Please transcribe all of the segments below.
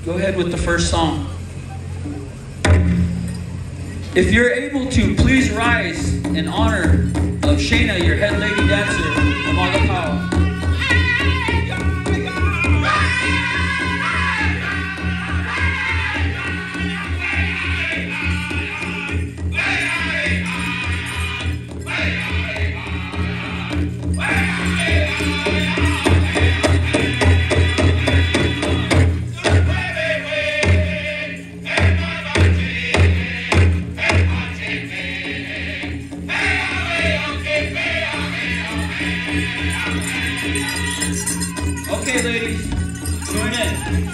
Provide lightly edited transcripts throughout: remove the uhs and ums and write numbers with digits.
go ahead with the first song. If you're able to, please rise in honor of Shaina, your head lady dancer, Numaga Powwow. Okay, ladies, join in.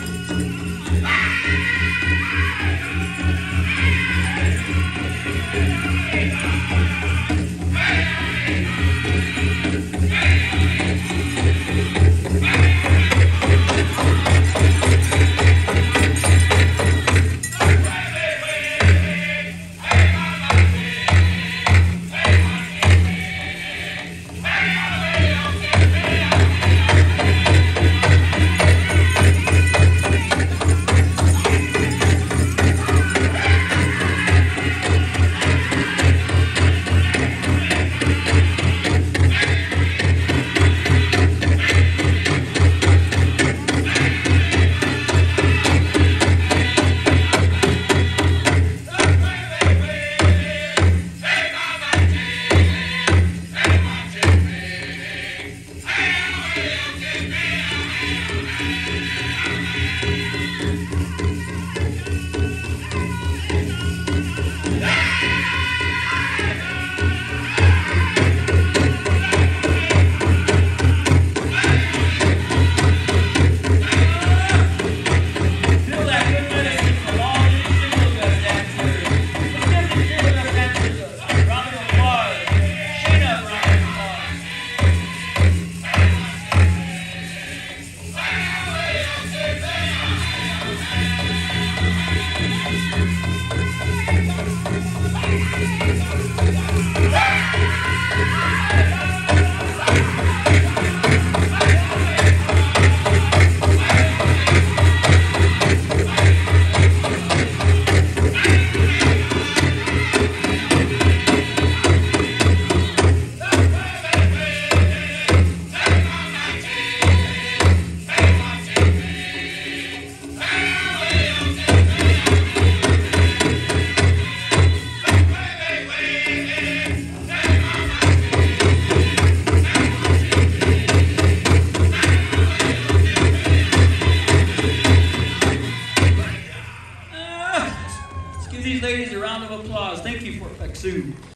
Give these ladies a round of applause. Thank you for Sue.